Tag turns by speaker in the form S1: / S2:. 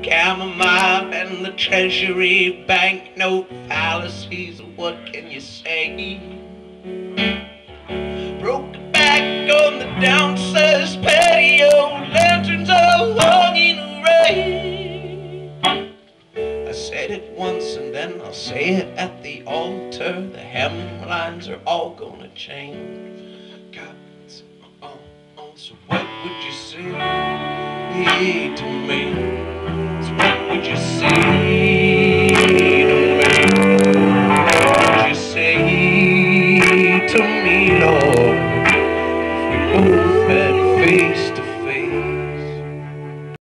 S1: chamomile and the Treasury Bank, no fallacies. What can you say? Broke a back on the downstairs patio, lanterns all hung in a ray. I said it once and then I'll say it at the altar. The hemlines are all gonna change. God, so what would you say to me? So what would you say